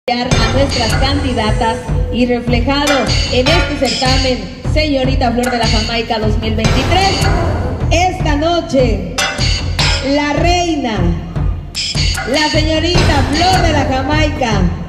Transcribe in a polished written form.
A nuestras candidatas y reflejado en este certamen, Señorita Flor de la Jamaica 2023. Esta noche, la reina, la señorita Flor de la Jamaica